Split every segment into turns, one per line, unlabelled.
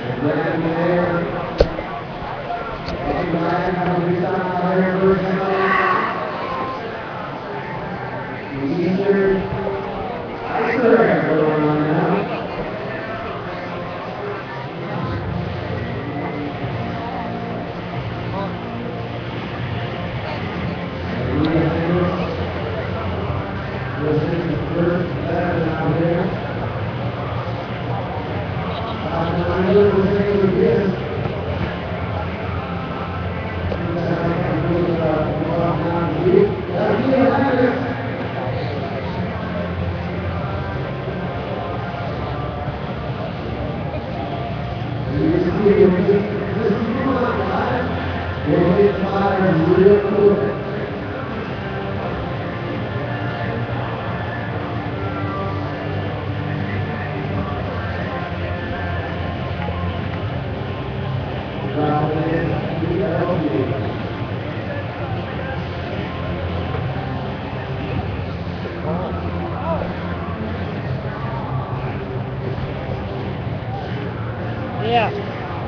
Yeah.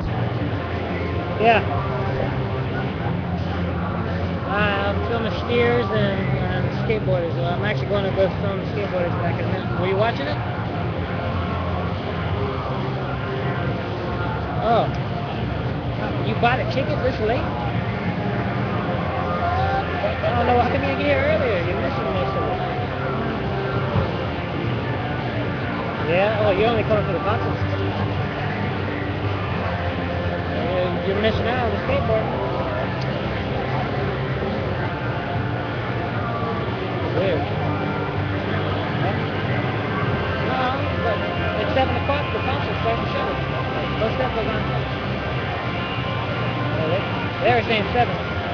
Yeah. I'm filming skiers and skateboarders. I'm actually going to go film skateboarders back in a minute. Were you watching it? Oh. You bought a ticket this late? I don't know. How come you didn't get here earlier? You're missing most of it. Yeah? Oh, you're only coming for the concert. You're missing out on the skateboard. Weird. Huh? No, but it's 7 o'clock, the concert starts at 7. Most stuff goes on 7. They were saying 7.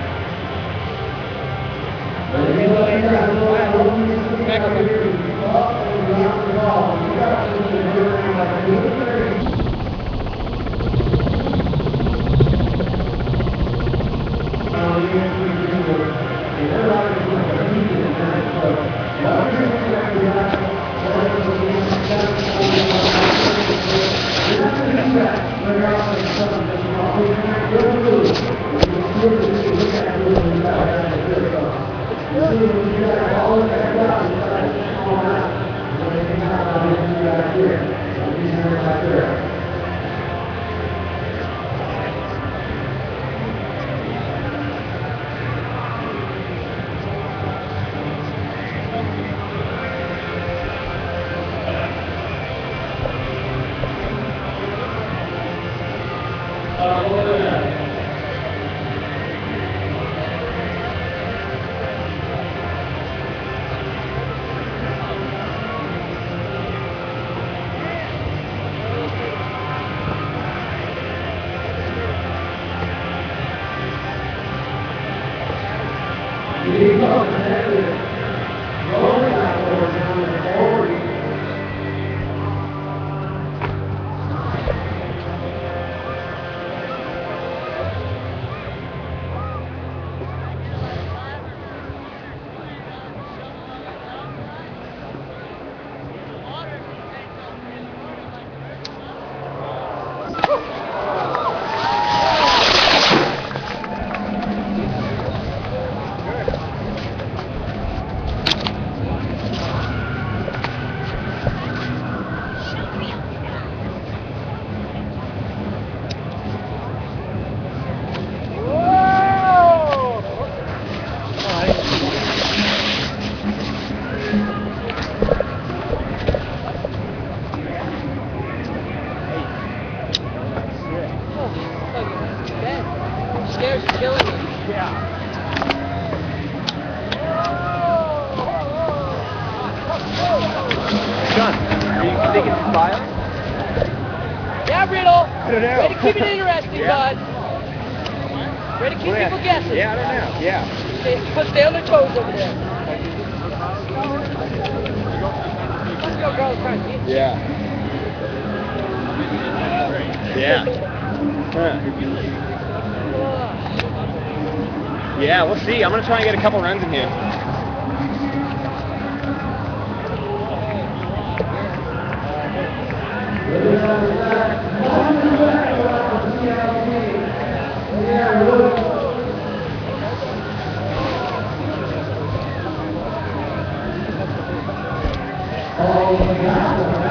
Scares are killing me. Yeah.
John, are you thinking it's file?
Yeah, Riddle.
I don't know.
Way to keep it interesting, bud. Way to keep people guessing.
Yeah, I don't know. Yeah.
Stay on their toes over there. Let's go, girls.
Yeah. Yeah. Huh. Yeah, we'll see. I'm going to try and get a couple runs in here.
Oh, my God.